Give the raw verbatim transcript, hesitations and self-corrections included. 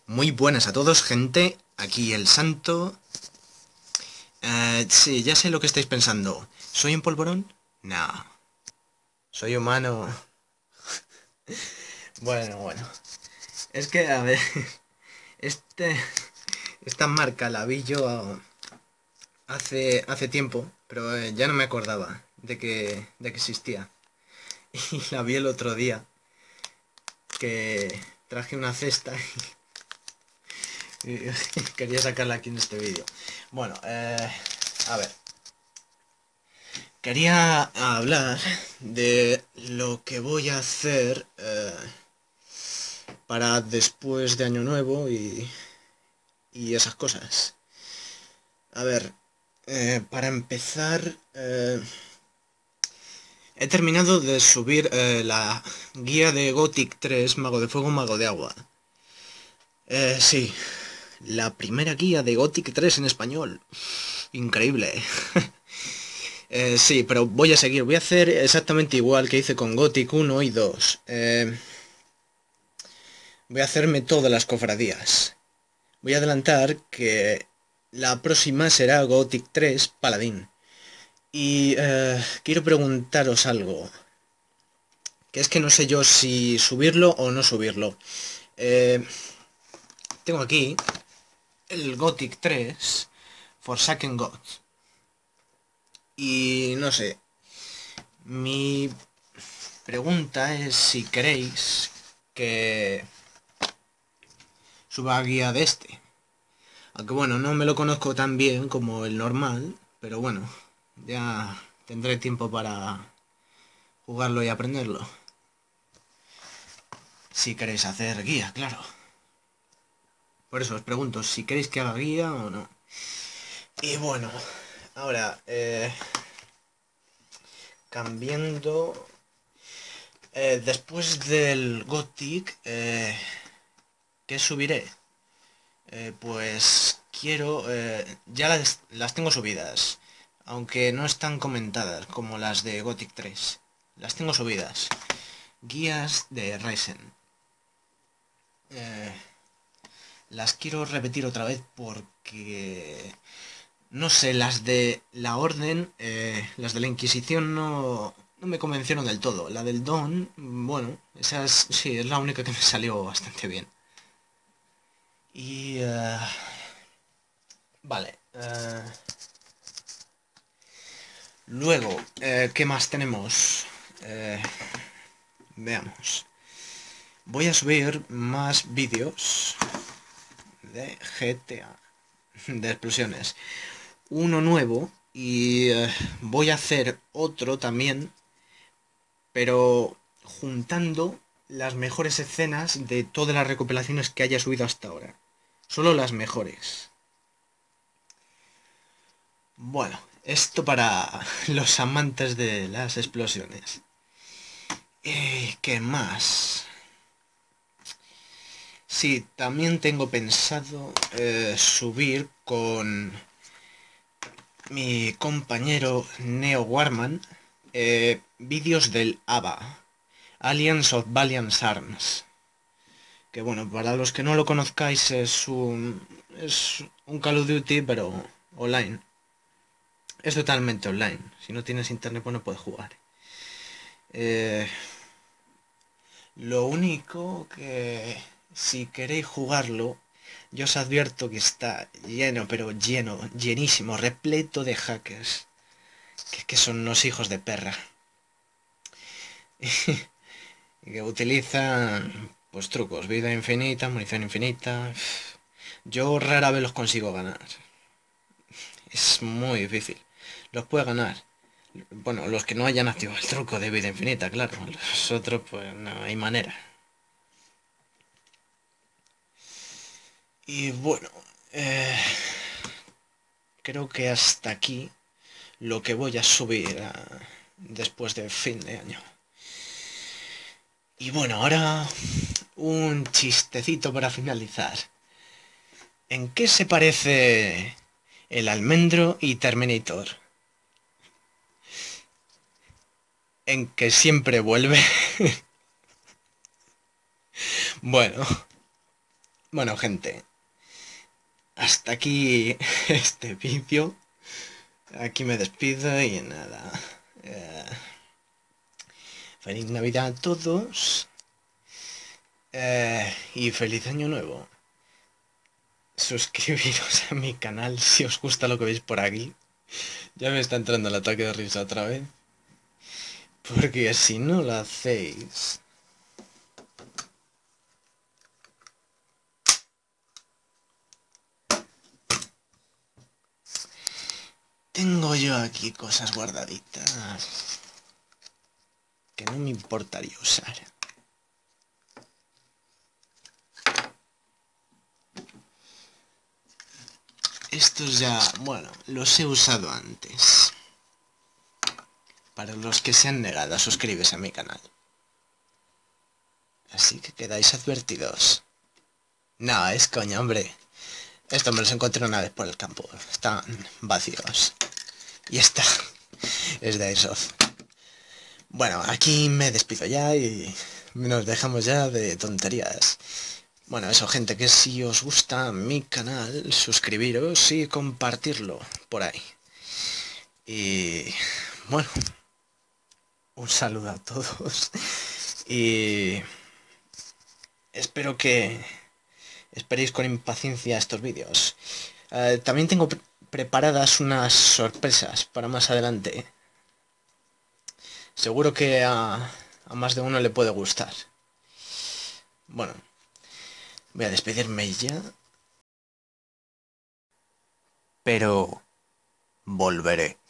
Muy buenas a todos, gente. Aquí el Santo. Eh, sí, ya sé lo que estáis pensando. ¿Soy un polvorón? No. Soy humano. Bueno, bueno. Es que, a ver, este, esta marca la vi yo hace, hace tiempo, pero eh, ya no me acordaba de que, de que existía. Y la vi el otro día, que traje una cesta y quería sacarla aquí en este vídeo. Bueno, eh, a ver. Quería hablar de lo que voy a hacer eh, para después de Año Nuevo y, y esas cosas. A ver, eh, para empezar, eh, he terminado de subir eh, la guía de Gothic tres, Mago de Fuego, Mago de Agua. Eh, sí, la primera guía de Gothic tres en español. Increíble. Eh, sí, pero voy a seguir. Voy a hacer exactamente igual que hice con Gothic uno y dos. Eh, Voy a hacerme todas las cofradías. Voy a adelantar que la próxima será Gothic tres Paladín. Y eh, quiero preguntaros algo. Que es que no sé yo si subirlo o no subirlo. Eh, Tengo aquí el Gothic tres Forsaken Gods. Y no sé. Mi pregunta es si queréis que suba guía de este. Aunque bueno, no me lo conozco tan bien como el normal, pero bueno, ya tendré tiempo para jugarlo y aprenderlo. Si queréis hacer guía, claro. Por eso os pregunto si queréis que haga guía o no. Y bueno, ahora, eh, cambiando... eh, después del Gothic, eh, ¿qué subiré? Eh, pues quiero... eh, ya las, las tengo subidas, aunque no están comentadas como las de Gothic tres. Las tengo subidas. Guías de Ryzen. Eh, las quiero repetir otra vez porque... No sé, las de la Orden, eh, las de la Inquisición no, no me convencieron del todo. La del Don, bueno, esa es, sí, es la única que me salió bastante bien. Y... eh, vale. eh, luego, eh, ¿qué más tenemos? Eh, Veamos. Voy a subir más vídeos de G T A, de explosiones. Uno nuevo y eh, voy a hacer otro también, pero juntando las mejores escenas de todas las recopilaciones que haya subido hasta ahora. Solo las mejores. Bueno, esto para los amantes de las explosiones. Eh, ¿Qué más? Sí, también tengo pensado eh, subir con mi compañero Neo Warman eh, vídeos del A B A, Alliance of Valiant Arms. Que bueno, para los que no lo conozcáis es un, es un Call of Duty, pero online. Es totalmente online. Si no tienes internet, pues no puedes jugar. Eh, lo único que si queréis jugarlo, yo os advierto que está lleno, pero lleno, llenísimo, repleto de hackers. Que, que son unos hijos de perra. Y que utilizan pues trucos, vida infinita, munición infinita. Yo rara vez los consigo ganar. Es muy difícil. Los puede ganar. Bueno, los que no hayan activado el truco de vida infinita, claro. Los otros, pues no hay manera. Y bueno, eh, creo que hasta aquí lo que voy a subir a, después de fin de año. Y bueno, ahora un chistecito para finalizar. ¿En qué se parece el almendro y Terminator? En que siempre vuelve. Bueno, Bueno, gente, hasta aquí este vídeo. Aquí me despido y nada. Eh, feliz Navidad a todos. Eh, y feliz año nuevo. Suscribiros a mi canal si os gusta lo que veis por aquí. Ya me está entrando el ataque de risa otra vez. Porque si no lo hacéis... Tengo yo aquí cosas guardaditas que no me importaría usar. Estos ya, bueno, los he usado antes. Para los que se han negado a suscribirse a mi canal. Así que quedáis advertidos. No, es coña, hombre. Esto me los encontré una vez por el campo. Están vacíos. Y esta es de Airsoft. Bueno, aquí me despido ya y nos dejamos ya de tonterías. Bueno, eso, gente, que si os gusta mi canal, suscribiros y compartirlo por ahí. Y bueno, un saludo a todos. Y espero que esperéis con impaciencia estos vídeos. Eh, también tengo pre preparadas unas sorpresas para más adelante. Seguro que a, a más de uno le puede gustar. Bueno, voy a despedirme ya. Pero volveré.